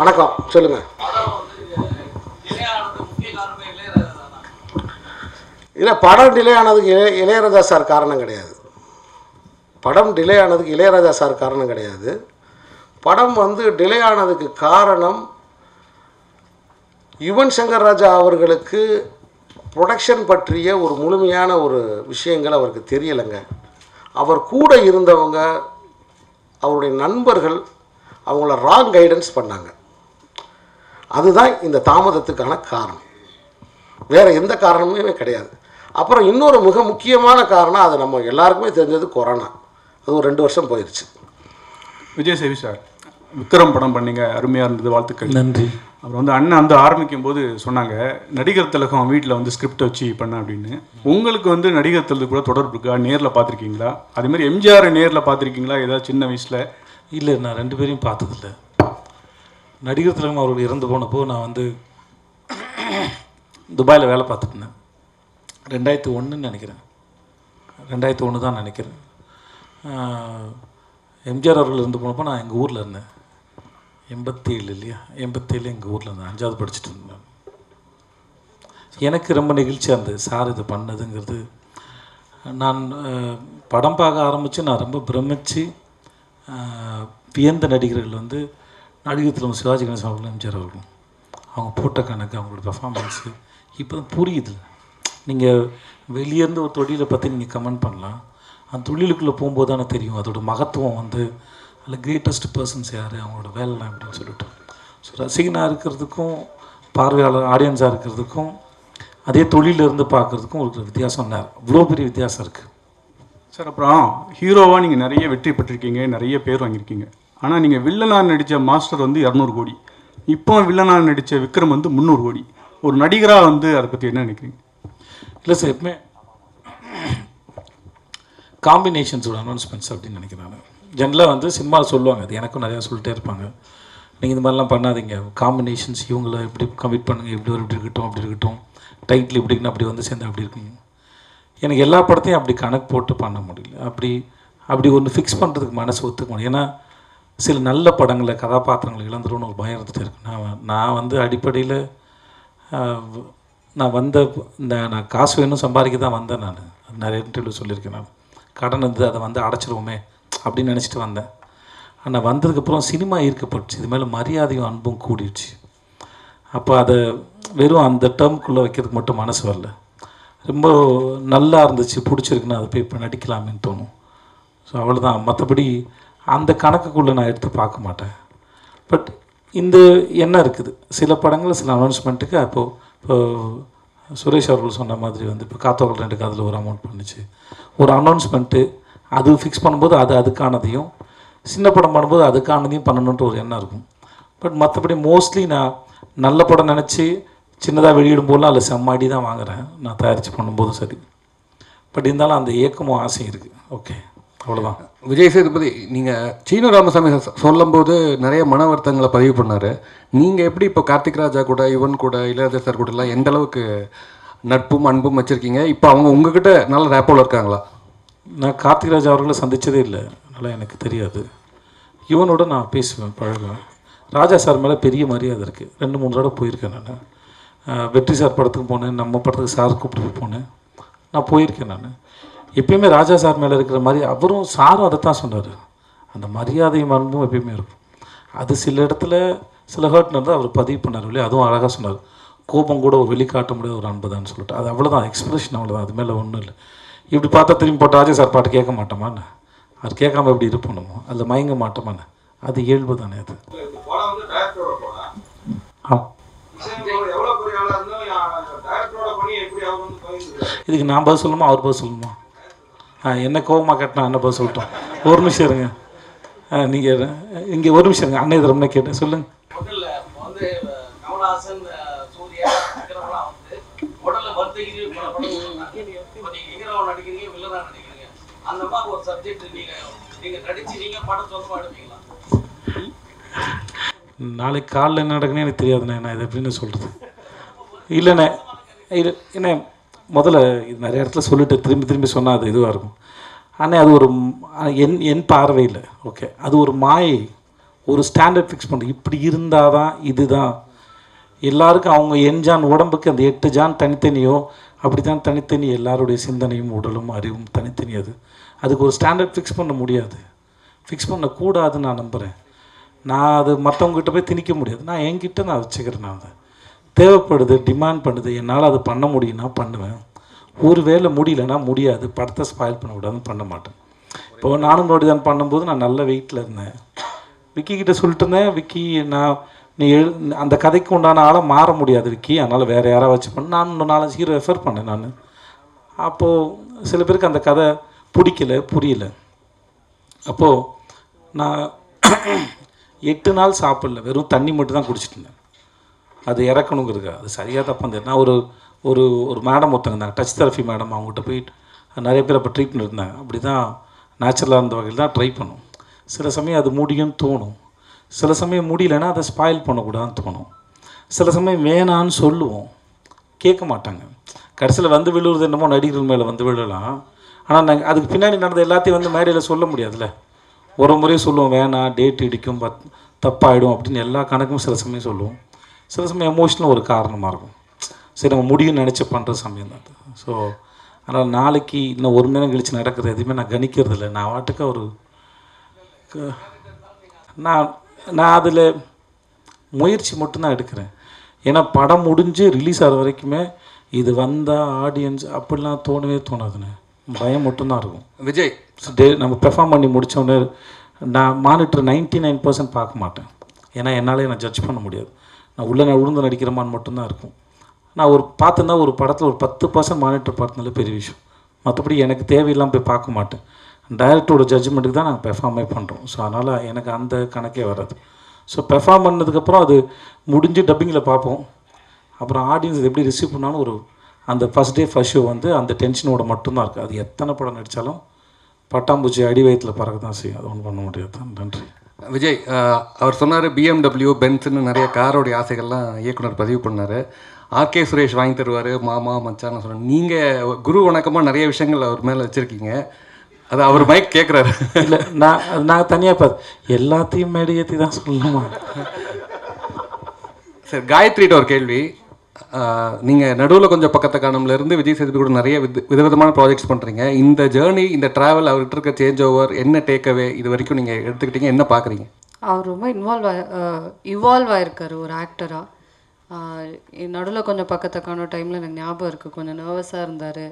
வணக்கம். சொல்லுங்கள். இல்லை, படம் டிலே ஆனதுக்கு இளையராஜா சார் காரணம் கிடையாது. படம் டிலே ஆனதுக்கு இளையராஜா சார் காரணம் கிடையாது. படம் டிலே ஆனதுக்கு காரணம் யுவன் சங்கர் ராஜா அவர்களுக்கு ப்ரொடக்ஷன் பற்றிய ஒரு முழுமையான ஒரு விஷயங்கள் அவருக்கு தெரியலைங்க. அவர் கூட இருந்தவங்க, அவருடைய நண்பர்கள் அவங்கள ராங் கைடன்ஸ் பண்ணாங்க. அதுதான் இந்த தாமதத்துக்கான காரணம், வேறு எந்த காரணமுமே கிடையாது. அப்புறம் இன்னொரு மிக முக்கியமான காரணம், அது நம்ம எல்லாருக்குமே தெரிஞ்சது, கொரோனா. அது ஒரு 2 வருஷம் போயிடுச்சு. விஜய் சேவி சார், விக்ரம் படம் பண்ணீங்க, அருமையாக இருந்தது, வாழ்த்துக்கள். நன்றி. அப்புறம் அண்ணன் ஆரம்பிக்கும் போது சொன்னாங்க நடிகர் திலகம் வீட்டில் ஸ்கிரிப்ட் வச்சு பண்ண அப்படின்னு. உங்களுக்கு நடிகர் திலகம் கூட தொடர்பு இருக்கா? நேரில் பார்த்துருக்கீங்களா? அதேமாதிரி எம்ஜிஆர் நேரில் பார்த்துருக்கீங்களா ஏதாவது சின்ன வயசில்? இல்லை, நான் 2 பேரையும் பார்த்ததில்லை. நடிகர் திலகம் அவர்கள் இறந்து போனப்போ நான் துபாயில் வேலை பார்த்துட்டு இருந்தேன். 2001 நினைக்கிறேன், 2001 தான் நினைக்கிறேன். எம்ஜிஆர் அவர்கள் இருந்து போனப்போ நான் எங்கள் ஊரில் இருந்தேன். 87 இல்லையா, 87 எங்கள் ஊரில் இருந்தேன், 5வது படிச்சுட்டு இருந்தேன். எனக்கு ரொம்ப நெகிழ்ச்சியாக இருந்தது சார் இது பண்ணதுங்கிறது. நான் படம் பார்க்க ஆரம்பித்து நான் ரொம்ப பிரமிச்சு வியந்த நடிகர்கள் நடிகர் திலகம், சிவாஜி கணேசன் அவர்களும், எம்ஜிஆர் அவர்களும். அவங்க போட்ட கணக்கு, அவங்களோட பெர்ஃபார்மன்ஸு இப்போ தான் புரியுது. நீங்கள் வெளியேருந்து ஒரு தொழிலை பற்றி நீங்கள் கமெண்ட் பண்ணலாம், அந்த தொழிலுக்குள்ளே போகும்போது தானே தெரியும் அதோட மகத்துவம். அதில் கிரேட்டஸ்ட் பர்சன்ஸ் யார், அவங்களோட வேலைலாம் அப்படின்னு சொல்லிட்டு. ஸோ ரசிகனாக இருக்கிறதுக்கும் பார்வையாளர் ஆடியன்ஸாக இருக்கிறதுக்கும் அதே தொழிலிருந்து பார்க்குறதுக்கும் ஒரு வித்தியாசம், அவ்வளோ பெரிய வித்தியாசம் இருக்குது சார். அப்புறம் ஹீரோவாக நீங்கள் நிறைய வெற்றி பெற்றிருக்கீங்க, நிறைய பேர் வாங்கியிருக்கீங்க. ஆனால் நீங்கள் வில்லனாக நடித்த மாஸ்டர் 200 கோடி, இப்போ வில்லனாக நடித்த விக்ரம் 300 கோடி. ஒரு நடிகராக அதை பற்றி என்ன நினைக்கிறீங்க? இல்லை சார், எப்பவுமே காம்பினேஷன்ஸோட அனௌன்ஸ்மெண்ட்ஸ் அப்படின்னு நினைக்கிறேன். ஜென்ரலாக சினிமாவில் சொல்லுவாங்க, அது எனக்கும் நிறையா சொல்லிட்டே இருப்பாங்க, நீங்கள் இந்த மாதிரிலாம் பண்ணாதீங்க, காம்பினேஷன்ஸ் இவங்கள இப்படி கமிட் பண்ணுங்கள், இப்படி இருக்கட்டும், அப்படி இருக்கட்டும், டைட்டில் இப்படின்னு அப்படி சேர்ந்து அப்படி இருக்குங்க. எனக்கு எல்லா படத்தையும் அப்படி கணக்கு போட்டு பண்ண முடியல. அப்படி ஒன்று ஃபிக்ஸ் பண்ணுறதுக்கு மனசு ஒத்துக்க முடியும். ஏன்னா சில நல்ல படங்களை கதாபாத்திரங்களை இழந்துரும்னு ஒரு பயம் இருந்துகிட்டே இருக்கு. நான் அடிப்படையில் நான் காசு வேணும் சம்பாதிக்க தான் வந்தேன். நான் நிறைய இன்டர்வியூ சொல்லியிருக்கேன். நான் கடன் அதை அடைச்சிருவோமே அப்படின்னு நினச்சிட்டு வந்தேன். ஆனால் வந்ததுக்கப்புறம் சினிமா ஈர்க்கப்பட்டுச்சு, இது மேலே மரியாதையும் அன்பும் கூடிடுச்சு. அப்போ அதை வெறும் அந்த டேர்முக்குள்ளே வைக்கிறதுக்கு மட்டும் மனசு வரல. ரொம்ப நல்லா இருந்துச்சு, பிடிச்சிருக்குன்னு அதை போய் இப்போ நடிக்கலாமேன்னு தோணும். ஸோ அவ்வளோதான். மற்றபடி அந்த கணக்குக்குள்ளே நான் எடுத்து பார்க்க மாட்டேன். பட் இந்த என்ன இருக்குது, சில படங்கள் சில அனௌன்ஸ்மெண்ட்டுக்கு இப்போ சுரேஷ் அவர்கள் சொன்ன மாதிரி இப்போ காத்தோகள் 2 காதில் ஒரு அமௌண்ட் பண்ணிச்சு, ஒரு அனௌன்ஸ்மெண்ட்டு அது ஃபிக்ஸ் பண்ணும்போது அதுக்கானதையும், சின்ன படம் பண்ணும்போது அதுக்கானதையும் பண்ணணுன்ட்டு ஒரு எண்ணம் இருக்கும். பட் மற்றபடி மோஸ்ட்லி நான் நல்ல படம் நினச்சி சின்னதாக வெளியிடும்போதெல்லாம் அதில் செம்மாடி தான் வாங்குகிறேன், நான் தயாரித்து பண்ணும்போதும் சரி. பட் இருந்தாலும் அந்த ஏக்கமும் ஆசையும் இருக்குது. ஓகே, அவ்வளோதான். விஜய் சேதுபதி, நீங்கள் சீனு ராமசாமி சொல்லும்போது நிறைய மன வருத்தங்களை பதிவு பண்ணார். நீங்கள் எப்படி இப்போ கார்த்திக் ராஜா கூட, யுவன் கூட, இளையராஜா சார் கூடலாம் எந்த அளவுக்கு நட்பும் அன்பும் வச்சுருக்கீங்க? இப்போ அவங்க உங்ககிட்ட நல்ல ரேப்போவில் இருக்காங்களா? நான் கார்த்திக் ராஜா அவர்களை சந்தித்ததே இல்லை, அதனால் எனக்கு தெரியாது. யுவனோட நான் பேசுவேன், பழகுவேன். ராஜா சார் மேலே பெரிய மரியாதை இருக்குது. 2-3 தடவை போயிருக்கேன். நான் வெற்றி சார் படத்துக்கு போனேன், நம்ம படத்துக்கு சார் கூப்பிட்டு போனேன், நான் போயிருக்கேன். நான் எப்பயுமே ராஜா சார் மேலே இருக்கிற மாதிரி அவரும் சாரும் அதை தான் சொன்னார். அந்த மரியாதையும் அன்பும் எப்பயுமே இருக்கும். அது சில இடத்துல சில ஹர்ட் நடந்தால் அவர் பதிவு பண்ணார் இல்லையா, அதுவும் அழகாக சொன்னார். கோபம் கூட ஒரு வெளிக்காட்ட முடியாத ஒரு அன்பு தான் சொல்லிட்டு, அது அவ்வளோதான், எக்ஸ்பிரஷன் அவ்வளோதான், அது மேலே ஒன்றும் இல்லை. இப்படி பார்த்தா திரும்பி போட்டு ராஜா சார் பாட்டு கேட்க மாட்டோமான்னு, அது கேட்காம எப்படி இருப்போம், நம்ம அதில் மயங்க மாட்டோமான்னு, அது இயல்பு தானே. அது இதுக்கு நான் பதில் சொல்லணுமா, அவர் பதில் சொல்லணுமா? என்ன கோபமாக கட்டினா என்ன பதில் சொல்லிட்டோம்? ஒரு நிமிஷம் இருங்க, நீங்கள் இங்கே ஒரு நிமிஷம் இருங்க, அன்னை தரம்னா கேட்டேன், சொல்லுங்கள். நாளைக்கு காலையில் என்ன நடக்குன்னு எனக்கு தெரியாதுண்ணே, நான் இதை எப்படின்னு சொல்கிறது இல்லைண்ணே. இது என்ன முதல்ல இது நிறைய இடத்துல சொல்லிட்டு திரும்பி சொன்னால் அது இதுவாக இருக்கும். ஆனால் அது ஒரு என் பார்வையில் ஓகே, அது ஒரு மாயை, ஒரு ஸ்டாண்டர்ட் ஃபிக்ஸ் பண்ணுறது. இப்படி இருந்தால் தான் இதுதான் எல்லாருக்கும் அவங்க எண்ஜான் உடம்புக்கு அந்த 8 ஜான் தனித்தனியோ அப்படி தான் தனித்தனி எல்லாருடைய சிந்தனையும் உடலும் அறிவும் தனித்தனி. அதுக்கு ஒரு ஸ்டாண்டர்ட் ஃபிக்ஸ் பண்ண முடியாது, ஃபிக்ஸ் பண்ணக்கூடாதுன்னு நான் நம்புகிறேன். நான் அது மற்றவங்ககிட்ட போய் திணிக்க முடியாது, நான் என்கிட்ட நான் வச்சுக்கிறேன். நான் அதை தேவைப்படுது, டிமாண்ட் பண்ணுது, என்னால் அது பண்ண முடியும்னா பண்ணுவேன். ஒரு வேளை முடியலன்னா முடியாது, படத்தை ஸ்பாயில் பண்ணக்கூடாதுன்னு பண்ண மாட்டேன். இப்போது நானும் தான் பண்ணும்போது நான் நல்ல வெயிட்டில் இருந்தேன். விக்கி கிட்டே சொல்லிட்டு இருந்தேன், விக்கி நீ அந்த கதைக்கு உண்டான ஆளை மாற முடியாது விக்கி, அதனால் வேறு யாராவது வச்சு பண்ண. நான் இன்னும் 4 ஹீரோ ரெஃபர் பண்ணேன். நான் அப்போது சில பேருக்கு அந்த கதை பிடிக்கல, புரியல. அப்போது நான் 8 நாள் சாப்பிடல, வெறும் தண்ணி மட்டும் தான் குடிச்சிட்டு இருந்தேன். அது இறக்கணுங்கிறதுக்கு அது சரியாக தப்பாக இருந்தது. நான் ஒரு மேடம் ஒருத்தங்க இருந்தாங்க, டச் தெரப்பி மேடம். அவங்ககிட்ட போயிட்டு நிறைய பேர் அப்போ ட்ரீட்மெண்ட் இருந்தாங்க. அப்படி தான் நேச்சுரலாக இருந்த வகையில் தான் ட்ரை பண்ணும். சில சமயம் அது முடியும்னு தோணும், சில சமயம் முடியலைன்னா அதை ஸ்பாயில் பண்ணக்கூடாதுன்னு தோணும். சில சமயம் வேணான்னு சொல்லுவோம், கேட்க மாட்டாங்க. கடைசியில் வந்து விழுவுறது என்னமோ நடிகர்கள் மேலே வந்து விழலாம். ஆனால் நாங்கள் அதுக்கு பின்னாடி நடந்த எல்லாத்தையும் மேடையில் சொல்ல முடியாதுல்ல. ஒரு முறையும் சொல்லுவோம் வேணாம், டேட் இடிக்கும், தப்பாகிடும் அப்படின்னு எல்லா கணக்கும் சில சமயம் சொல்லுவோம். சில சமயம் எமோஷனல் ஒரு காரணமாக இருக்கும். சரி நம்ம முடியும்னு நினச்சி பண்ணுற சமயம் தான் அது. ஸோ அதனால் நாளைக்கு இன்னும் 1 மணி நேரம் கழித்து நடக்கிறது எதுவுமே நான் கணிக்கிறது இல்லை. நான் வாட்டுக்கு நான் அதில் முயற்சி மட்டும்தான் எடுக்கிறேன். ஏன்னா படம் முடிஞ்சு ரிலீஸ் ஆகிற வரைக்குமே இது வந்தால் ஆடியன்ஸ் அப்படிலாம் தோணவே தோணாதுண்ணே, பயம் மட்டும்தான் இருக்கும். விஜய் நம்ம பெர்ஃபார்ம் பண்ணி முடித்தோடனே நான் மானிட்டர் 99% பார்க்க மாட்டேன். ஏன்னா என்னாலே நான் ஜட்ஜ் பண்ண முடியாது. நான் உளுந்து நடிக்கிறமான்னு மட்டும்தான் இருக்கும். நான் பார்த்துருந்தா ஒரு படத்தில் ஒரு 10% மானிட்டர் பார்த்தனால பெரிய விஷயம். மற்றபடி எனக்கு தேவையில்லாமல் போய் பார்க்க மாட்டேன். டைரக்டரோட ஜட்ஜ்மெண்ட்டுக்கு தான் நாங்கள் பெர்ஃபார்மே பண்ணுறோம். ஸோ அதனால் எனக்கு அந்த கணக்கே வராது. ஸோ பெர்ஃபார்ம் பண்ணதுக்கப்புறம் அது முடிஞ்சு டப்பிங்கில் பார்ப்போம். அப்புறம் ஆடியன்ஸ் எப்படி ரிசீவ் பண்ணாலும் அந்த ஃபஸ்ட் டே ஃபஸ்ட் ஷோ அந்த டென்ஷனோட மட்டும்தான் இருக்குது. அது எத்தனை படம் நடித்தாலும் பட்டாம்பூச்சி அடி வயிற்றில் பறக்க தான் செய்யும், அது ஒன்றும் பண்ண முடியாது. நன்றி. விஜய் அவர் சொன்னார் BMW பென்ஸ்ன்னு நிறைய காரோடைய ஆசைகள்லாம் இயக்குனர் பதிவு பண்ணார். ஆர்கே சுரேஷ் வாங்கி தருவார், மாமா மச்சான்னு சொன்னார். நீங்கள் குரு வணக்கமாக நிறைய விஷயங்கள் அவர் மேலே வச்சுருக்கீங்க. அது அவர் மைக் கேட்குறாரு. இல்லை நாங்கள் தனியாக பார்த்து எல்லாத்தையும் மேடையேற்றி தான் சொல்லணுமா? சார் காயத்ரிகிட்ட ஒரு கேள்வி. நீங்கள் நடுவில் கொஞ்சம் பக்கத்தை காணம்லேருந்து விஜய் சேதுபதி கூட நிறைய விதவிதமான ப்ராஜெக்ட்ஸ் பண்ணுறீங்க. இந்த ஜேர்னி, இந்த ட்ராவல், அவர்கிட்ட இருக்க சேஞ்ச் ஓவர் என்ன டேக்அவே இது வரைக்கும் நீங்கள் எடுத்துக்கிட்டீங்க, என்ன பார்க்குறீங்க? அவர் ரொம்ப இவால்வ் ஆகிருக்காரு ஒரு ஆக்டராக. நடுவில் கொஞ்சம் பக்கத்தை காணும் டைமில் எனக்கு ஞாபகம் இருக்குது, கொஞ்சம் நர்வஸாக இருந்தார்.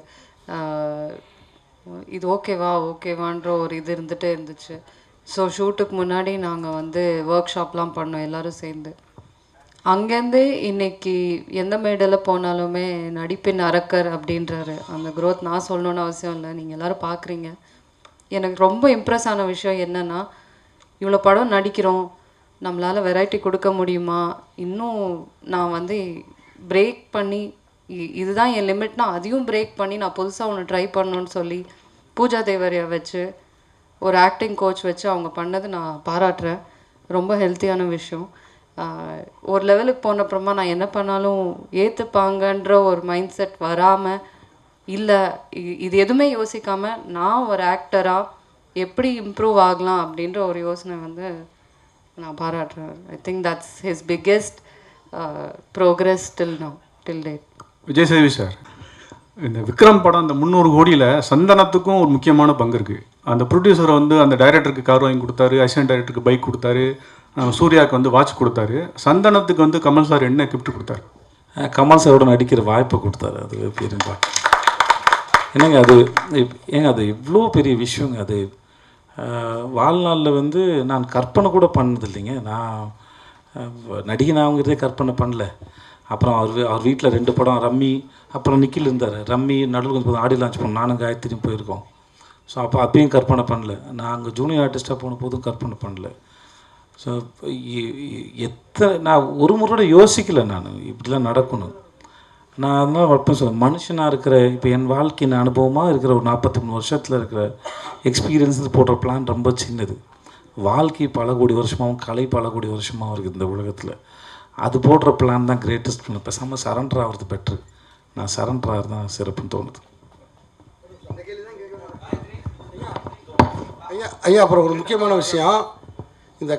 இது ஓகேவான்ற ஒரு இது இருந்துகிட்டே இருந்துச்சு. ஸோ ஷூட்டுக்கு முன்னாடி நாங்கள் ஒர்க் ஷாப்லாம் பண்ணோம் எல்லோரும் சேர்ந்து. அங்கேருந்தே இன்றைக்கி எந்த மேடையில் போனாலுமே நடிப்பின் அரக்கர் அப்படின்றாரு. அந்த க்ரோத் நான் சொல்லணுன்னு அவசியம் இல்லை, நீங்கள் எல்லோரும் பார்க்குறீங்க. எனக்கு ரொம்ப இம்ப்ரெஸ் ஆன விஷயம் என்னென்னா, இவ்வளோ படம் நடிக்கிறோம், நம்மளால் வெரைட்டி கொடுக்க முடியுமா, இன்னும் நான் பிரேக் பண்ணி இதுதான் என் லிமிட்னா அதையும் பிரேக் பண்ணி நான் புதுசாக ஒன்று ட்ரை பண்ணணுன்னு சொல்லி பூஜா தேவரையை வச்சு ஒரு ஆக்டிங் கோச் வச்சு அவங்க பண்ணது நான் பாராட்டுறேன். ரொம்ப ஹெல்த்தியான விஷயம். ஒரு லெவலுக்கு போனப்புறமா நான் என்ன பண்ணாலும் ஏற்றுப்பாங்கன்ற ஒரு மைண்ட் செட் வராமல், இல்லை இது எதுவுமே யோசிக்காமல் நான் ஒரு ஆக்டராக எப்படி இம்ப்ரூவ் ஆகலாம் அப்படின்ற ஒரு யோசனை நான் பாராட்டுறேன். I think that's his biggest progress till date. Vijay Sethupathi sir, இந்த விக்ரம் படம் அந்த 300 கோடியில் சந்தனத்துக்கும் ஒரு முக்கியமான பங்கு இருக்குது. அந்த ப்ரொடியூசரை அந்த டைரக்டருக்கு கார் வாங்கி கொடுத்தாரு, அசிஸ்டன்ட் டைரக்டருக்கு பைக் கொடுத்தாரு, சூர்யாவுக்கு வாட்ச் கொடுத்தாரு. சந்தனத்துக்கு கமல் சார் என்ன கிஃப்ட் கொடுத்தாரு? கமல் சாரோட நடிக்கிற வாய்ப்பை கொடுத்தாரு. அது பெரியப்பா என்னங்க, அது இவ்வளோ பெரிய விஷயங்க. அது வாழ்நாளில் நான் கற்பனை கூட பண்ணது இல்லைங்க. நான் நடிகனாகிறதே கற்பனை பண்ணல. அப்புறம் அவர் வீட்டில் 2 படம், ரம்மி, அப்புறம் நிக்கில் இருந்தார். ரம்மி நடுவில் கொஞ்சம் ஆடி லான்ச் பண்ணோம், நானும் காயத்ரியும் போயிருக்கோம். ஸோ அப்பயும் கற்பனை பண்ணல. நான் அங்கே ஜூனியர் ஆர்டிஸ்ட்டாக போன போதும் கற்பனை பண்ணல. ஸோ நான் ஒரு முறை யோசிக்கலை நான் இப்படிலாம் நடக்கணும். நான் அதனால் வட்டம் சொல்லுவேன், மனுஷனாக இருக்கிற இப்போ என் வாழ்க்கையின் அனுபவமாக இருக்கிற ஒரு 43 வருஷத்தில் இருக்கிற எக்ஸ்பீரியன்ஸ் போடுற பிளான் ரொம்ப சின்னது. வாழ்க்கை பல கோடி வருஷமாகவும் கலை பல கோடி வருஷமாகவும் இருக்குது இந்த உலகத்தில். அது போடுற பிளான் தான் கிரேட்டஸ்ட் பிளான். பேசாமல் சரண்டர் ஆகிறது பெட்ரு. நான் சரண்டர் ஆகிறது தான் சிறப்புன்னு தோணுது. ஐயா அப்புறம் ஒரு முக்கியமான விஷயம், இந்த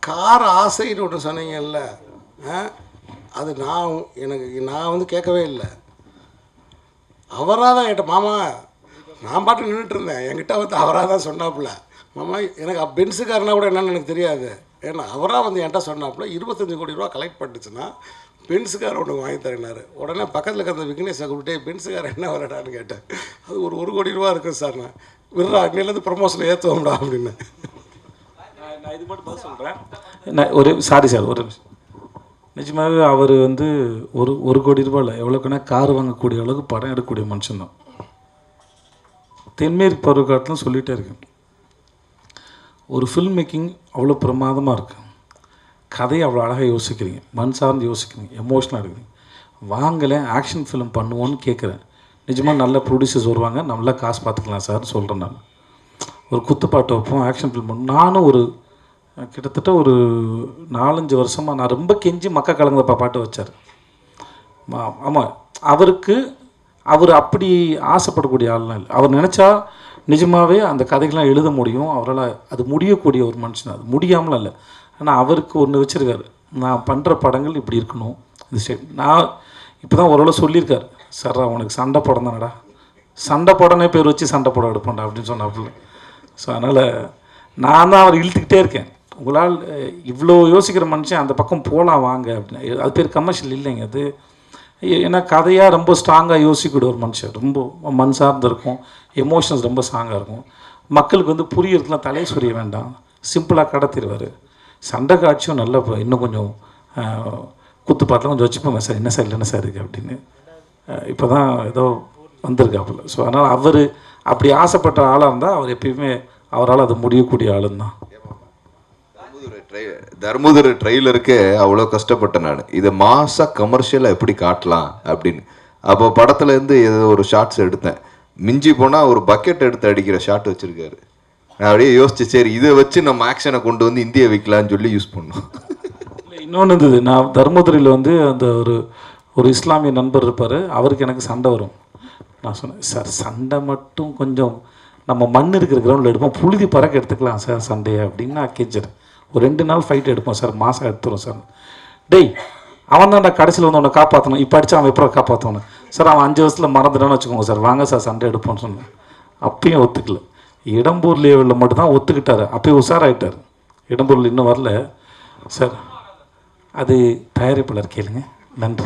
கார் ஆசைன்னு ஒன்று சொன்னீங்கல்ல, அது நான் வந்து கேட்கவே இல்லை. அவராக தான் என்கிட்ட, மாமா நான் பாட்டு நின்றுட்டு இருந்தேன், என்கிட்ட வந்து அவராக தான் சொன்னாப்புல, மாமா எனக்கு பென்ஸுக்காரனா கூட என்னன்னு எனக்கு தெரியாது, ஏன்னா அவராக வந்து என்கிட்ட சொன்னாப்புல 25 கோடி ரூபா கலெக்ட் பண்ணிச்சுன்னா பென்ஸுக்கார ஒன்று வாங்கி தரேனாரு. உடனே பக்கத்தில் இருக்கிற விக்னேஷை கூப்பிட்டு பென்ஸுக்கார என்ன வரடான்னு கேட்டேன். அது ஒரு 1 கோடி ரூபா இருக்குது சார், நான் விட்றா இன்னிலேருந்து ப்ரமோஷனில் ஏற்றுவோம்டா அப்படின்னு. நான் இது மட்டும் தான் சொல்கிறேன். நான் சாரி சார், ஒரு நிஜமாகவே அவர் வந்து ஒரு கோடி ரூபாயில் எவ்வளோக்குன்னா கார் வாங்கக்கூடிய அளவுக்கு படம் எடுக்கக்கூடிய மனுஷன்தான். தென்மேற்கு பருவக்காட்டிலும் சொல்லிகிட்டே இருக்கேன், ஒரு ஃபில்ம் மேக்கிங் அவ்வளோ பிரமாதமாக இருக்குது, கதையை அவ்வளோ அழகாக யோசிக்கிறீங்க, மண் சார்ந்து யோசிக்கிறீங்க, எமோஷனாக இருக்கிறீங்க. வாங்கலை ஆக்ஷன் ஃபிலிம் பண்ணுவோன்னு கேட்குறேன். நிஜமாக நல்ல ப்ரொடியூசர்ஸ் வருவாங்க, நல்லா காசு பார்த்துக்கலாம் சார் சொல்கிறேன். நான் ஒரு குத்துப்பாட்டு வைப்போம், ஆக்ஷன் ஃபிலிம் பண்ணும். நானும் ஒரு கிட்டத்தட்ட ஒரு 4-5 வருஷமாக நான் ரொம்ப கெஞ்சி மக்கள் கலங்கப்பா பாட்டு வச்சார். ஆமாம், அவர் அப்படி ஆசைப்படக்கூடிய ஆள்லாம் இல்லை. அவர் நினச்சா நிஜமாகவே அந்த கதைகள்லாம் எழுத முடியும், அவரால் அது முடியக்கூடிய ஒரு மனுஷன். அது முடியாமலாம் இல்லை, ஆனால் அவருக்கு ஒன்று வச்சுருக்காரு, நான் பண்ணுற படங்கள் இப்படி இருக்கணும். இந்த ஸ்டேட் நான் இப்போ தான் ஓரளவு சொல்லியிருக்காரு, சார் உனக்கு சண்டை படம் தானடா, சண்டை படனே பேர் வச்சு சண்டை படம் எடுப்பேன்டா அப்படின்னு சொன்னாப்புல. ஸோ அதனால் நான் தான் அவர் இழுத்துக்கிட்டே இருக்கேன், உங்களால் இவ்வளோ யோசிக்கிற மனுஷன் அந்த பக்கம் போகலாம் வாங்க அப்படின்னு. அது பேர் கமர்ஷியல் இல்லைங்க அது. ஏன்னா கதையாக ரொம்ப ஸ்ட்ராங்காக யோசிக்கக்கூடிய ஒரு மனுஷன், ரொம்ப மண் சார்ந்து இருக்கும், எமோஷன்ஸ் ரொம்ப ஸ்ட்ராங்காக இருக்கும். மக்களுக்கு வந்து புரியறதுலாம் தலையை சொரிய வேண்டாம், சிம்பிளாக கடத்திடுவார். சண்டை காட்சியும் நல்லா இன்னும் கொஞ்சம் குத்துப்பாட்டெலாம் கொஞ்சம் வச்சுப்போங்க சார், என்ன சார் இல்லைன்னா சார் இருக்குது அப்படின்னு இப்போ தான் ஏதோ வந்திருக்காப்புல. ஸோ அதனால் அவர் அப்படி ஆசைப்பட்ட ஆளாக இருந்தால் அவர் எப்பயுமே அவரால் அது முடியக்கூடிய ஆளுந்தான். தர்மபுரி ட்ரெய்லருக்கு அவ்வளோ கஷ்டப்பட்டேன் நான், இதை மாசாக கமர்ஷியலாக எப்படி காட்டலாம் அப்படின்னு. அப்போ படத்துலேருந்து ஏதோ ஒரு ஷார்ட்ஸ் எடுத்தேன், மிஞ்சி போனால் ஒரு பக்கெட் எடுத்து அடிக்கிற ஷார்ட் வச்சுருக்காரு. நான் அப்படியே யோசிச்சு, சரி இதை வச்சு நம்ம ஆக்ஷனை கொண்டு வந்து இந்தியா வைக்கலான்னு சொல்லி யூஸ் பண்ணோம். இன்னொன்று இருந்தது, நான் தர்மபுரியில் வந்து அந்த ஒரு இஸ்லாமிய நண்பர் இருப்பார், அவருக்கு எனக்கு சண்டை வரும். நான் சொன்னேன், சார் சண்டை மட்டும் கொஞ்சம் நம்ம மண் இருக்கிற கிரவுண்டில் எடுப்போம், புழுதி பறக்க எடுத்துக்கலாம் சார் சண்டையை அப்படின்னு நான் கேட்குறேன். ஒரு 2 நாள் ஃபைட் எடுப்போம் சார், மாதம் எடுத்துருவோம் சார். டேய் அவன் தான் கடைசியில் வந்து உன்னை காப்பாற்றணும், இப்போ அடித்தா அவன் எப்போ காப்பாற்றணும் சார், அவன் 5 வருஷத்தில் மறந்துட்டான்னு வச்சுக்கோங்க சார், வாங்க சார் சண்டை எடுப்போம்னு சொன்னேன். அப்பயும் ஒத்துக்கல. இடம்பூர் லேவலில் மட்டும்தான் ஒத்துக்கிட்டார், அப்பயும் உஷாராயிட்டார். இடம்பூரில் இன்னும் வரல சார், அது தயாரிப்பாளர் கேளுங்க. நன்றி.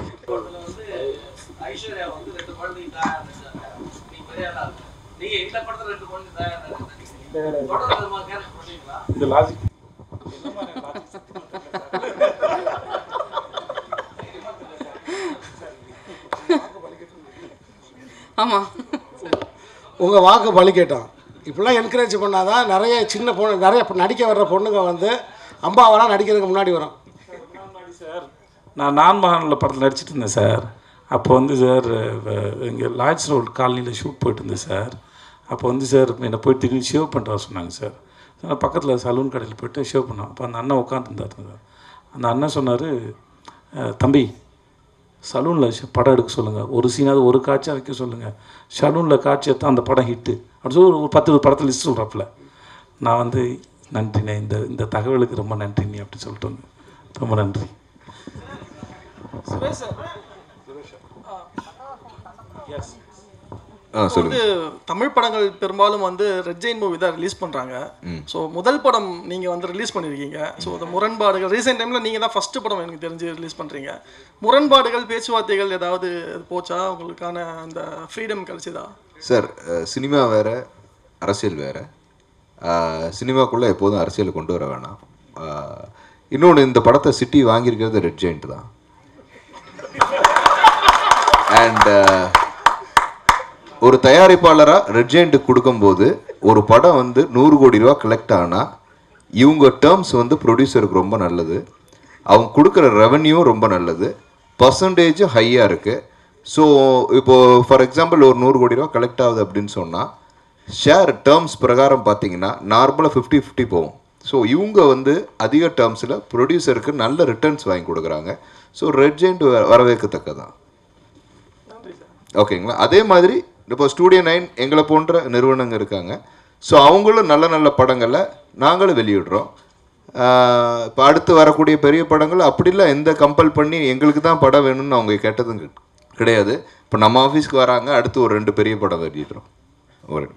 ஆமாம், உங்கள் வாக்கு பலிக்கட்டும். இப்படிலாம் என்கரேஜ் பண்ணாதான் நிறைய சின்ன பொண்ணு, நிறைய நடிக்க வர்ற பொண்ணுங்க வந்து அம்பாவெல்லாம் நடிக்கிறதுக்கு முன்னாடி வரும். சார் நான் மகானில் படத்தில் நடிச்சிட்டு இருந்தேன் சார். அப்போ வந்து சார் இங்கே லாட்ஜ் ரோட் காலனியில் ஷூட் போயிட்டு இருந்தேன் சார். அப்போ வந்து சார் என்னை போய் திடீர்னு ஷேவ் பண்ணுறா சொன்னாங்க சார். நான் பக்கத்தில் சலூன் கடையில் போய்ட்டு ஷேவ் பண்ணோம். அப்போ அந்த அண்ணன் உட்காந்துருந்தார் சார். அந்த அண்ணன் சொன்னார், தம்பி சலூனில் படம் எடுக்க சொல்லுங்கள், ஒரு சீனாவது ஒரு காட்சியாக வைக்க சொல்லுங்கள், சலூனில் காட்சி எடுத்தால் அந்த படம் ஹிட்டு அப்படின்னு சொல்லி ஒரு 10 படத்தில் லிஸ்ட் சொல்கிறாப்புல. நான் வந்து நன்றிண்ணே, இந்த தகவலுக்கு ரொம்ப நன்றிண்ணே அப்படின்னு சொல்லிட்டு வந்தேன். ரொம்ப நன்றி. வந்து தமிழ் படங்கள் பெரும்பாலும் வந்து ரெட் ஜெயின் மூவி தான் ரிலீஸ் பண்ணுறாங்க. ஸோ முதல் படம் நீங்கள் வந்து ரிலீஸ் பண்ணியிருக்கீங்க. ஸோ அந்த முரண்பாடுகள் ரீசெண்ட் டைமில் நீங்கள் தான் ஃபஸ்ட்டு படம் எனக்கு தெரிஞ்சு ரிலீஸ் பண்ணுறீங்க. முரண்பாடுகள் பேச்சுவார்த்தைகள் ஏதாவது போச்சா, உங்களுக்கான அந்த ஃப்ரீடம் கிடைச்சதா? சார் சினிமா வேறு அரசியல் வேறு, சினிமாக்குள்ளே எப்போதும் அரசியலை கொண்டு வர வேணாம். இன்னொன்று, இந்த படத்தை சிட்டி வாங்கியிருக்கிறது ரெட் ஜெயிண்ட் தான். அண்ட் ஒரு தயாரிப்பாளராக ரெட் ஜெயிண்ட்டுக்கு கொடுக்கும்போது ஒரு படம் வந்து 100 கோடி ரூபா கலெக்ட் ஆனால் இவங்க டேர்ம்ஸ் வந்து ப்ரொடியூசருக்கு ரொம்ப நல்லது, அவங்க கொடுக்குற ரெவன்யூ ரொம்ப நல்லது, பர்சன்டேஜும் ஹையாக இருக்குது. ஸோ இப்போது ஃபார் எக்ஸாம்பிள் ஒரு 100 கோடி ரூபா கலெக்ட் ஆகுது அப்படின்னு சொன்னால் ஷேர் டேர்ம்ஸ் பிரகாரம் பார்த்தீங்கன்னா நார்மலாக 50-50 போகும். ஸோ இவங்க வந்து அதிக டேர்ம்ஸில் ப்ரொடியூசருக்கு நல்ல ரிட்டர்ன்ஸ் வாங்கி கொடுக்குறாங்க. ஸோ ரெட் ஜெயிண்ட் வரவேற்கத்தக்கதான். ஓகேங்களா? அதே மாதிரி இப்போ ஸ்டூடியோ 9 எங்களை போன்ற நிறுவனங்கள் இருக்காங்க. ஸோ அவங்களும் நல்ல நல்ல படங்களை நாங்களும் வெளியிடுறோம். இப்போ அடுத்து வரக்கூடிய பெரிய படங்கள் அப்படிலாம் எந்த கம்பல் பண்ணி எங்களுக்கு தான் படம் வேணும்னு அவங்க கேட்டதும் கிடையாது. இப்போ நம்ம ஆஃபீஸ்க்கு வராங்க, அடுத்து ஒரு 2 பெரிய படம் வெளியிடுறோம். ஒரு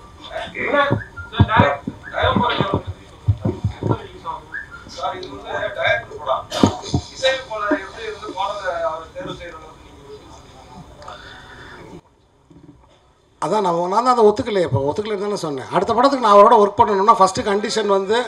அதான் நான் தான் அதை ஒத்துக்கலையே. இப்போ ஒத்துக்கலைன்னு தானே சொன்னேன். அடுத்த படத்துக்கு நான் அவரோட ஒர்க் பண்ணணும்னா ஃபஸ்ட்டு கண்டிஷன் வந்து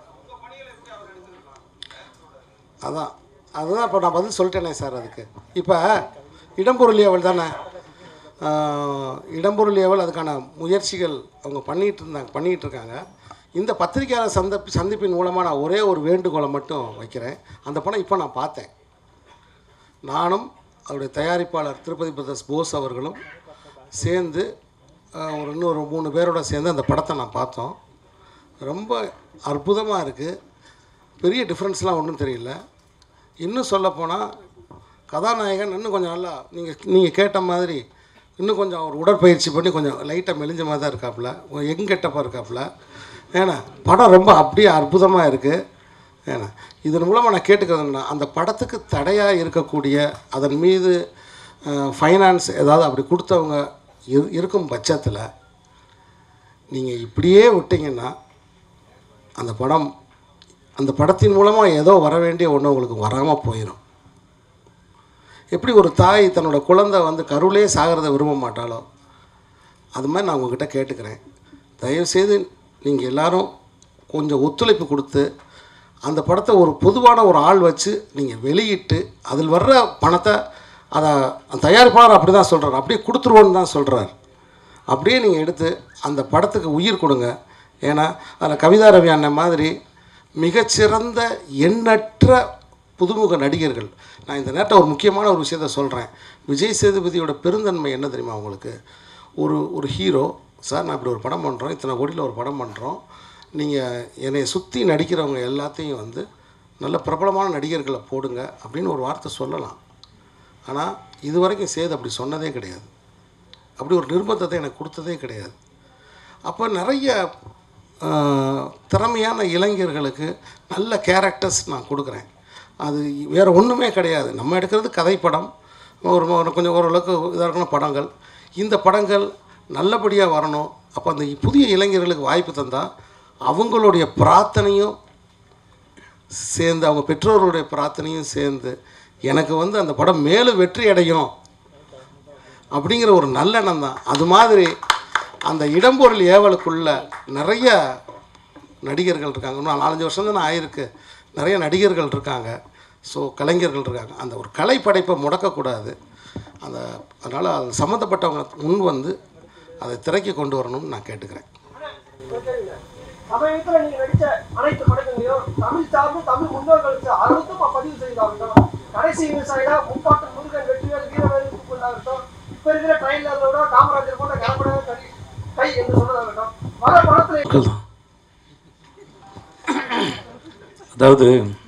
அதுதான் இப்போ நான் பதில் சொல்லிட்டேனே சார். அதுக்கு இப்போ இடம்பொருள் ஏவல் தானே, இடம்பொருள் ஏவல் அதுக்கான முயற்சிகள் அவங்க பண்ணிகிட்டு இருக்காங்க. இந்த பத்திரிகையாளர் சந்திப்பின் மூலமாக நான் ஒரே ஒரு வேண்டுகோளை மட்டும் வைக்கிறேன். அந்த படம் இப்போ நான் பார்த்தேன். நானும் அவருடைய தயாரிப்பாளர் திருப்பதி பிரதர்ஸ் போஸ் அவர்களும் சேர்ந்து இன்னொரு 3 பேரோட சேர்ந்து அந்த படத்தை நான் பார்த்தோம். ரொம்ப அற்புதமாக இருக்குது. பெரிய டிஃப்ரென்ஸ்லாம் ஒன்றும் தெரியல. இன்னும் சொல்லப்போனால் கதாநாயகன் இன்னும் கொஞ்சம் நல்லா நீங்கள் கேட்ட மாதிரி இன்னும் கொஞ்சம் அவர் உடற்பயிற்சி பண்ணி கொஞ்சம் லைட்டாக மெலிஞ்ச மாதிரி தான் இருக்காப்புல, கெட்டப்பாக இருக்காப்புல. ஏன்னா படம் ரொம்ப அப்படியே அற்புதமாக இருக்குது. ஏன்னா இதன் மூலமாக நான் கேட்டுக்கிறதுன்னா அந்த படத்துக்கு தடையாக இருக்கக்கூடிய அதன் மீது ஃபைனான்ஸ் ஏதாவது அப்படி கொடுத்தவங்க இருக்கும் பட்சத்தில் நீங்கள் இப்படியே விட்டிங்கன்னா அந்த படத்தின் மூலமாக ஏதோ வர வேண்டிய ஒன்று உங்களுக்கு வராமல் போயிடும். எப்படி ஒரு தாய் தன்னோட குழந்தை வந்து கருவிலே சாகிறத விரும்ப மாட்டாளோ அது மாதிரி நான் உங்ககிட்ட கேட்டுக்கிறேன். தயவுசெய்து நீங்கள் எல்லோரும் கொஞ்சம் ஒத்துழைப்பு கொடுத்து அந்த படத்தை ஒரு பொதுவான ஒரு ஆள் வச்சு நீங்கள் வெளியிட்டு அதில் வர்ற பணத்தை அதை தயாரிப்பாளர் அப்படி தான் சொல்கிறார், அப்படியே கொடுத்துருவோன்னு தான் சொல்கிறார். அப்படியே நீங்கள் எடுத்து அந்த படத்துக்கு உயிர் கொடுங்க. ஏன்னா அதில் கவிதா ரவி அண்ணன் மாதிரி மிகச்சிறந்த எண்ணற்ற புதுமுக நடிகர்கள். நான் இந்த நேரத்தில் ஒரு முக்கியமான ஒரு விஷயத்த சொல்கிறேன். விஜய் சேதுபதியோட பெருந்தன்மை என்ன தெரியுமா உங்களுக்கு? ஒரு ஹீரோ சார், நான் இப்படி ஒரு படம் பண்ணுறோம், இத்தனை கோடியில் ஒரு படம் பண்ணுறோம், நீங்கள் என்னை சுற்றி நடிக்கிறவங்க எல்லாத்தையும் வந்து நல்ல பிரபலமான நடிகர்களை போடுங்க அப்படின்னு ஒரு வார்த்தை சொல்லலாம். ஆனால் இது வரைக்கும் சேது அப்படி சொன்னதே கிடையாது. அப்படி ஒரு நிர்பந்தத்தை எனக்கு கொடுத்ததே கிடையாது. அப்போ நிறைய திறமையான இளைஞர்களுக்கு நல்ல கேரக்டர்ஸ் நான் கொடுக்குறேன். அது வேறு ஒன்றுமே கிடையாது. நம்ம எடுக்கிறது கதைப்படம், கொஞ்சம் ஓரளவுக்கு இதாக இருக்கணும் படங்கள். இந்த படங்கள் நல்லபடியாக வரணும். அப்போ அந்த புதிய இளைஞர்களுக்கு வாய்ப்பு தந்தால் அவங்களுடைய பிரார்த்தனையும் சேர்ந்து, அவங்க பெற்றோர்களுடைய பிரார்த்தனையும் சேர்ந்து எனக்கு வந்து அந்த படம் மேலும் வெற்றி அடையும் அப்படிங்கிற ஒரு நல்லெண்ணம் தான். அது மாதிரி அந்த இடம்பொருள் ஏவலுக்குள்ள நிறைய நடிகர்கள் இருக்காங்க. இன்னும் 4-5 வருஷம் தான் ஆயிருக்கு. நிறைய நடிகர்கள் இருக்காங்க, ஸோ கலைஞர்கள் இருக்காங்க. அந்த ஒரு கலை படைப்பை முடக்கக்கூடாது. அதனால் அது சம்மந்தப்பட்டவங்க முன் வந்து அதை திரைக்கு கொண்டு வரணும்னு நான் கேட்டுக்கிறேன். சமயத்தில் நீங்கள் நடித்த அனைத்து படங்களையும் தமிழ் சார்ந்து தமிழ் முன்னோர்கள் அறுபதும் பதிவு செய்தாகட்டும். கடைசி விவசாயில முப்பாட்டு முருகன் வெற்றிவேல் வீரவேலுக்குள்ளாகட்டும், இப்போ இருக்கிற ட்ரெயிலரோட காமராஜர் போன்ற கனப்பட கை என்று சொன்னதாகட்டும், வர படத்தில் அதாவது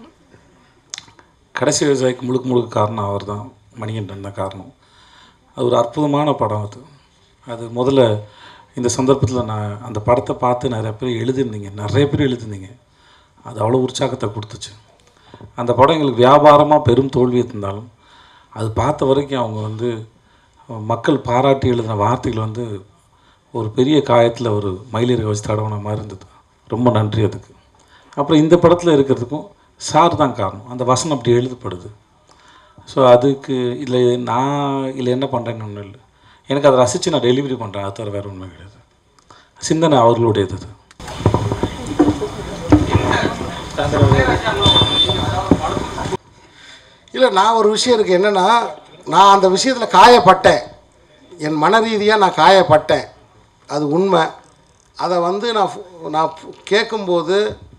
கடைசி விவசாயிக்கு முழுக்க காரணம் அவர் தான், மணிகண்டன் தான் காரணம். அது ஒரு அற்புதமான படம். அது முதல்ல இந்த சந்தர்ப்பத்தில் நான் அந்த படத்தை பார்த்து நிறைய பேர் எழுதியிருந்தீங்க. அது அவ்வளோ உற்சாகத்தை கொடுத்துச்சு. அந்த படம் எங்களுக்கு வியாபாரமாக பெரும் தோல்வியை தந்தாலும் அது பார்த்த வரைக்கும் அவங்க வந்து மக்கள் பாராட்டி எழுதின வார்த்தைகள் வந்து ஒரு பெரிய காயத்தில் ஒரு மயிலிறகை வச்சு தடவன மாதிரி இருந்தது. ரொம்ப நன்றி அதுக்கு. அப்புறம் இந்த படத்தில் இருக்கிறதுக்கும் சார் தான் காரணம். அந்த வசனம் அப்படி எழுதப்படுது. ஸோ அதுக்கு இதில் என்ன பண்ணுறேன்னு ஒன்றும் இல்லை. எனக்கு அதை ரசித்து நான் டெலிவரி பண்ணுறேன். அது தவிர வேறு ஒன்றும் கிடையாது. சிந்தனை அவர்களுடையது. இல்லை, நான் ஒரு விஷயம் இருக்குது என்னென்னா, நான் அந்த விஷயத்தில் காயப்பட்டேன். என் மன ரீதியாக நான் காயப்பட்டேன். அது உண்மை. அதை வந்து நான் கேட்கும்போது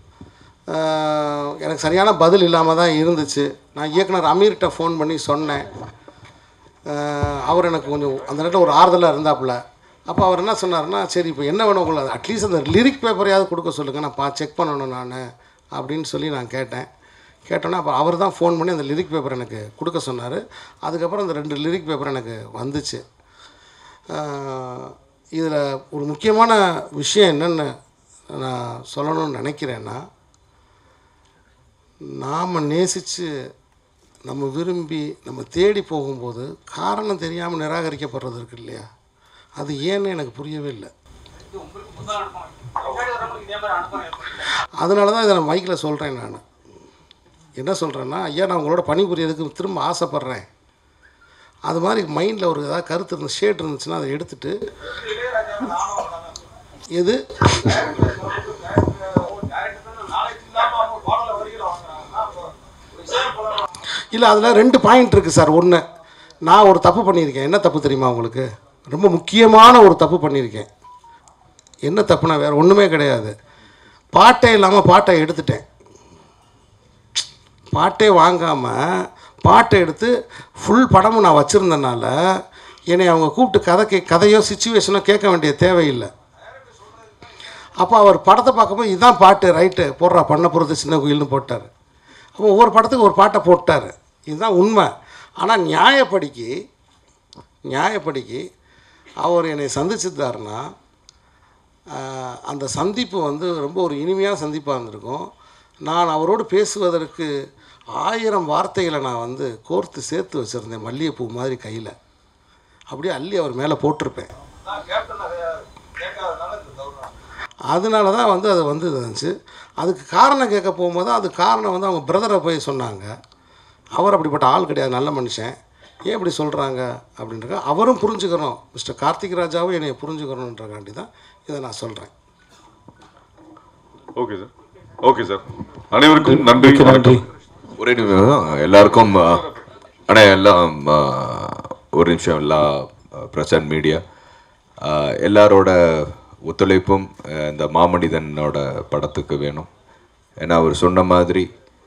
எனக்கு சரியான பதில் இல்லாமல் தான் இருந்துச்சு. நான் இயக்குனர் அமீர்கிட்ட ஃபோன் பண்ணி சொன்னேன். அவர் எனக்கு கொஞ்சம் அந்த நேரத்தில் ஒரு ஆறுதலாக இருந்தாப்புல. அப்போ அவர் என்ன சொன்னார்னா, சரி இப்போ என்ன வேணும் உங்களுக்கு, அட்லீஸ்ட் அந்த லிரிக் பேப்பரையாவது கொடுக்க சொல்லுங்கள், நான் செக் பண்ணணும் நான் அப்படின்னு சொல்லி நான் கேட்டோன்னே அப்போ அவர் தான் ஃபோன் பண்ணி அந்த லிரிக் பேப்பர் எனக்கு கொடுக்க சொன்னார். அதுக்கப்புறம் அந்த 2 லிரிக் பேப்பர் எனக்கு வந்துச்சு. இதில் ஒரு முக்கியமான விஷயம் என்னென்னு நான் சொல்லணும்னு நினைக்கிறேன்னா, நாம் நேசித்து நம்ம விரும்பி நம்ம தேடி போகும்போது காரணம் தெரியாமல் நிராகரிக்கப்படுறது இருக்கு இல்லையா, அது ஏன்னு எனக்கு புரியவே இல்லை. அதனால தான் இதை நான் மைக்கில் சொல்கிறேன். நான் என்ன சொல்கிறேன்னா, ஐயா நான் உங்களோட பணிபுரியதுக்கு திரும்ப ஆசைப்பட்றேன். அது மாதிரி மைண்டில் ஒரு ஏதாவது கருத்து இருந்து ஷேட் இருந்துச்சுன்னா அதை எடுத்துகிட்டு எது இல்லை அதில் 2 பாயிண்ட் இருக்குது சார். ஒன்று, நான் ஒரு தப்பு பண்ணியிருக்கேன். என்ன தப்பு தெரியுமா உங்களுக்கு? ரொம்ப முக்கியமான ஒரு தப்பு பண்ணியிருக்கேன். என்ன தப்புனா வேறு ஒன்றுமே கிடையாது. பாட்டே இல்லாமல் பாட்டை எடுத்துட்டேன். பாட்டே வாங்காமல் பாட்டை எடுத்து ஃபுல் படமும் நான் வச்சுருந்தனால என்னை அவங்க கூப்பிட்டு கதையோ சுச்சுவேஷனோ கேட்க வேண்டிய தேவையில்லை. அப்போ அவர் படத்தை பார்க்கும்போது இதுதான் பாட்டு, ரைட்டு போடுறா, பண்ண போகிறது சின்ன குயில்னு போட்டார். அப்போ ஒவ்வொரு படத்துக்கு ஒரு பாட்டை போட்டார். இதுதான் உண்மை. ஆனால் நியாயப்படிக்கு அவர் என்னை சந்திச்சிருந்தாருன்னா அந்த சந்திப்பு வந்து ரொம்ப ஒரு இனிமையான சந்திப்பாக இருந்திருக்கும். நான் அவரோடு பேசுவதற்கு 1000 வார்த்தைகளை நான் வந்து கோர்த்து சேர்த்து வச்சுருந்தேன், மல்லிகைப்பூ மாதிரி கையில். அப்படியே அள்ளி அவர் மேலே போட்டிருப்பேன். அதனால தான் வந்து அது வந்து இருந்துச்சு. அதுக்கு காரணம் கேட்க போகும்போது அது காரணம் வந்து அவங்க பிரதரை போய் சொன்னாங்க. அவர் அப்படிப்பட்ட ஆள் கிடையாது, நல்ல மனுஷன். ஏன் இப்படி சொல்கிறாங்க அப்படின்றக்க அவரும் புரிஞ்சுக்கணும், மிஸ்டர் கார்த்திக் ராஜாவும் என்னை புரிஞ்சுக்கணுன்றக்காண்டி தான் இதை நான் சொல்கிறேன். Okay sir, okay sir. அனைவருக்கும் நன்றி. ஒரே நிமிஷம் எல்லாருக்கும் ஆனால் எல்லாம் ஒரு நிமிஷம் எல்லா ப்ரெஸ் அண்ட் மீடியா எல்லாரோட ஒத்துழைப்பும் இந்த மாமனிதனோட படத்துக்கு வேணும். ஏன்னா அவர் சொன்ன மாதிரி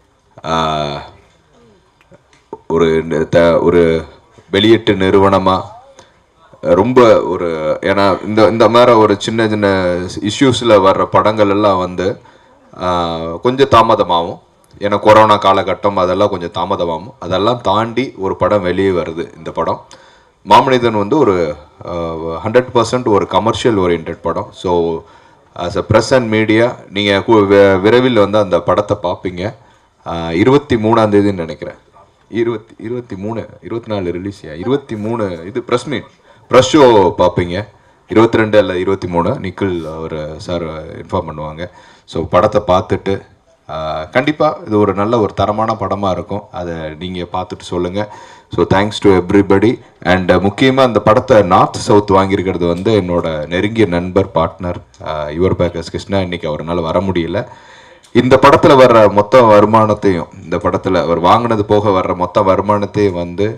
ஒரு வெளியீட்டு நிறுவனமாக ரொம்ப ஒரு ஏன்னா இந்த மாதிரி ஒரு சின்ன சின்ன இஷ்யூஸில் வர்ற படங்கள் எல்லாம் வந்து கொஞ்சம் தாமதமாகும். ஏன்னா கொரோனா காலகட்டம் அதெல்லாம் கொஞ்சம் தாமதமாகும். அதெல்லாம் தாண்டி ஒரு படம் வெளியே வருது. இந்த படம் மாமனிதன் வந்து ஒரு 100% ஒரு கமர்ஷியல் ஓரியன்ட் படம். So as a press and media நீங்கள் விரைவில் வந்து அந்த படத்தை பார்ப்பீங்க. 23ஆம் தேதின்னு நினைக்கிறேன். 24 ரிலீஸ் 23 இது ப்ரெஸ் ஷோ பார்ப்பீங்க. 22 இல்லை 23 நிக்கில் அவர் சார் இன்ஃபார்ம் பண்ணுவாங்க. ஸோ படத்தை பார்த்துட்டு கண்டிப்பாக இது ஒரு நல்ல ஒரு தரமான படமாக இருக்கும். அதை நீங்கள் பார்த்துட்டு சொல்லுங்கள். So thanks to everybody. And முக்கியமாக அந்த படத்தை நார்த் சவுத் வாங்கியிருக்கிறது வந்து என்னோட நெருங்கிய நண்பர், பார்ட்னர் யுவர் பேக்கர்ஸ் கிருஷ்ணா. இன்றைக்கி அவரால் வர முடியல. இந்த படத்தில் வர்ற மொத்த வருமானத்தையும், இந்த படத்தில் அவர் வாங்கினது போக வர்ற மொத்த வருமானத்தையும் வந்து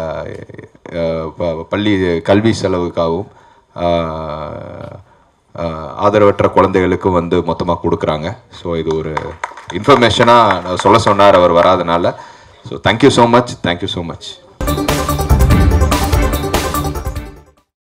பள்ளி கல்வி செலவுக்காகவும் ஆதரவற்ற குழந்தைகளுக்கும் வந்து மொத்தமாக கொடுக்குறாங்க. ஸோ இது ஒரு இன்ஃபர்மேஷனாக சொல்ல சொன்னார் அவர் வராதனால. So thank you so much.